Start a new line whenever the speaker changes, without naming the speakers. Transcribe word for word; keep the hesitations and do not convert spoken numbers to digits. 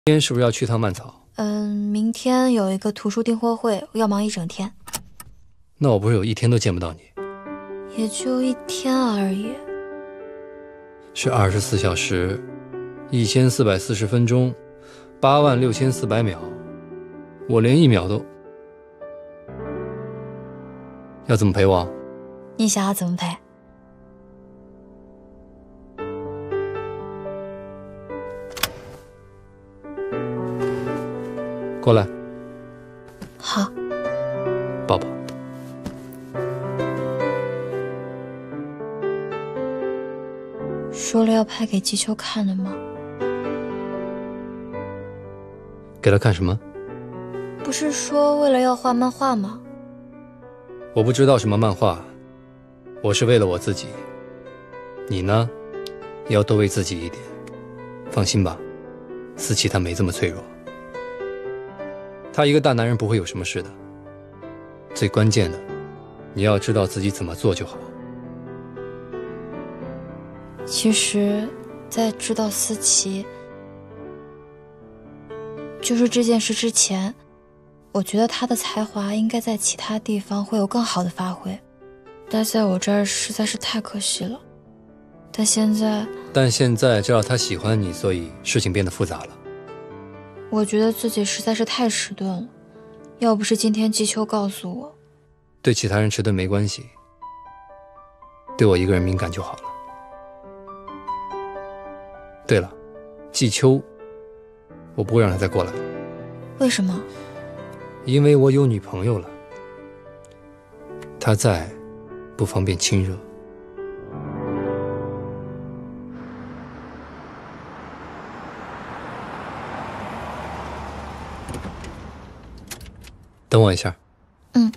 今天是不是要去趟蔓草？
嗯，明天有一个图书订货会，我要忙一整天。
那我不是有一天都见不到你？
也就一天而已。
是二十四小时，一千四百四十分钟，八万六千四百秒，我连一秒都……要怎么陪我？
你想要怎么陪？
过来，
好。
抱抱。
说了要拍给季秋看的吗？
给他看什么？
不是说为了要画漫画吗？
我不知道什么漫画，我是为了我自己。你呢，也要多为自己一点。放心吧，思琪她没这么脆弱。他一个大男人不会有什么事的，最关键的，你要知道自己怎么做就好。
其实，在知道思琪就是这件事之前，我觉得他的才华应该在其他地方会有更好的发挥，但在我这儿实在是太可惜了。但现在，
但现在知道他喜欢你，所以事情变得复杂了。
我觉得自己实在是太迟钝了，要不是今天季秋告诉我，
对其他人迟钝没关系，对我一个人敏感就好了。对了，季秋，我不会让他再过来。
为什么？
因为我有女朋友了，她在，不方便亲热。等我一下。
嗯。